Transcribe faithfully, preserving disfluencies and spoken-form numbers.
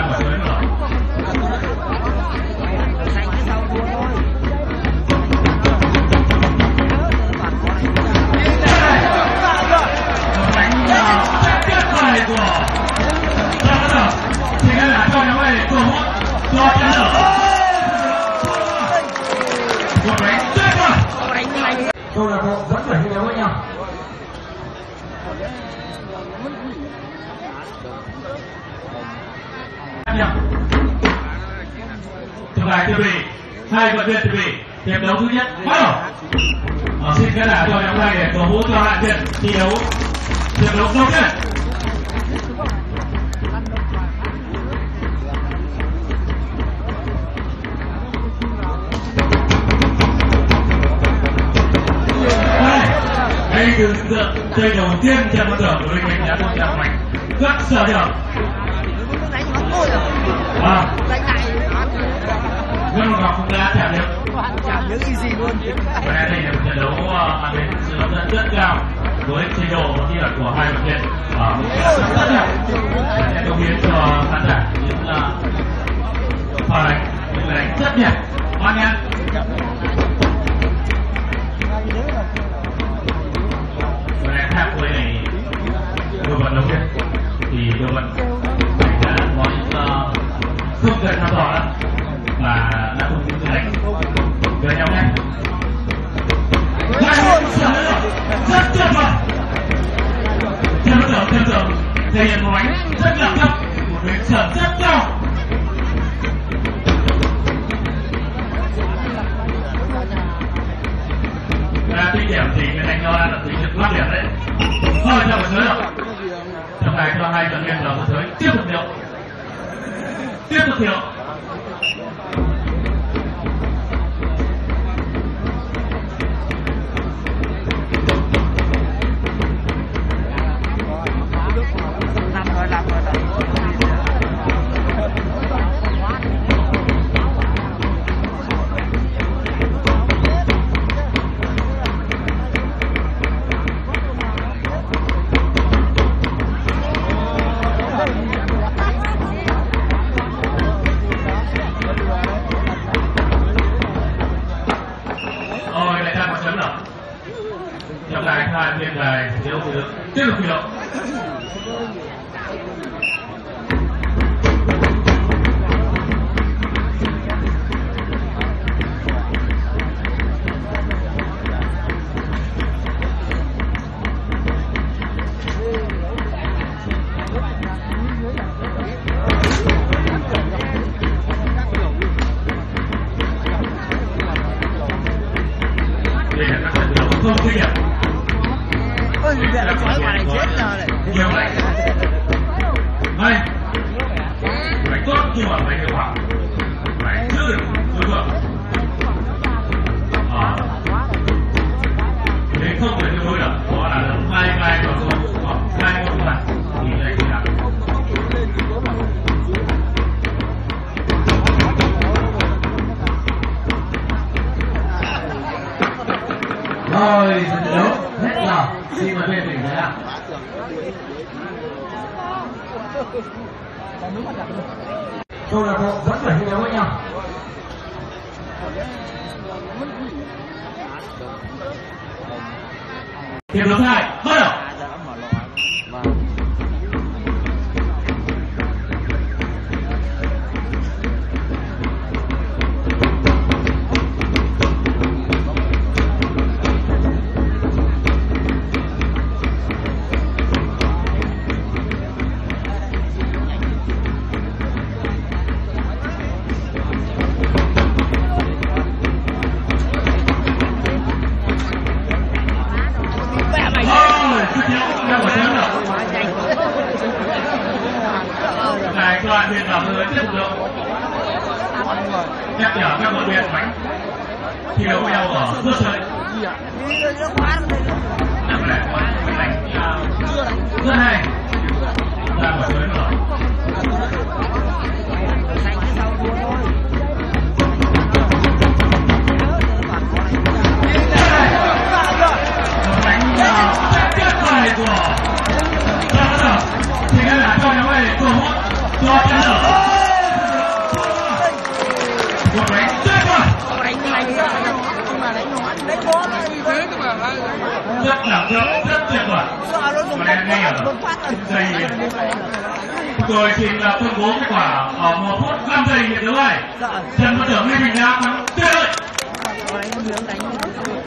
quả sới rồi. Đánh rất tuyệt vời của Trần Văn Dở. Thì đây là cho nhóm này cơ hội cho Trần Dở. Một đánh tuyệt vời. Câu lạc bộ vẫn phải thi đấu với nhau. Trọng tài Tiêu Bì, hai vận viên Tiêu Bì, hiệp đấu thứ nhất bắt đầu. Ờ, xin khán giả cho nhóm này để cổ vũ cho hai viên thi đấu hiệp đấu đầu tiên. Đây từ giây đầu tiên Trần Văn Dở của đội mình đã tung ra mạnh rất sợ điểm. À, nhưng mà không đã trả được. Và đây là một trận đấu mang đến sự hấp dẫn rất cao với trình độ và kỹ thuật của hai vận viên ở một trận rất đẹp sẽ cống hiến cho khán giả những pha đánh những đánh rất đẹp. Hoan nghênh. Và đang khác với này đội vận đầu tiên thì đội vận đã có những không cần thăm dò nữa và đã tung những đánh về nhau ngay. Lại một trận rất tuyệt vời. Trần Văn Dở Trần Dở thể hiện một đánh rất là cấp, một đánh trận rất cao. Và tính điểm thì cái đánh nhau đang là tính được năm điểm đấy. Thôi cho một sới rồi. Trong này cho hai vận viên vào một sới tiếp tục điều. Tiếp tục điều. Trọng tài hai viên đài thi đấu được tiếp tục thi đấu. Đây là các trận đấu không ghi điểm. Ôi, giờ nó khỏi bà này chết rồi này. Nhiều đánh. Đây. Đánh tốt nhưng mà đánh hiệu quả. Đánh chưa được đối tượng. Ờ. Thế không thể đối được. Đó là hai hai vào số hoặc hai một mặt thì đây thì là. Rồi, trận đấu hết giờ. Xin mời bên mình ạ. Câu lạc bộ vẫn phải thi đấu với nhau. Hiệp đấu hai bắt đầu. Này cho bạn viên vào người tiếp tục lượng nhắc nhở các vận viên bánh thi đấu với nhau ở cơ sở nằm lại có mấy đánh rất hay ra một sới rồi. Một đánh rất tuyệt vời của Trần Văn Dở. Thì đây là cho nhóm này cơ hội cho Trần Dở. rất là rất rất tuyệt vời. Và em nghe ở giây tôi xin là công bố kết quả ở một phút năm giây hiệp đấu này. Trần Văn Tưởng Lê Bình Nam thắng tuyệt vời.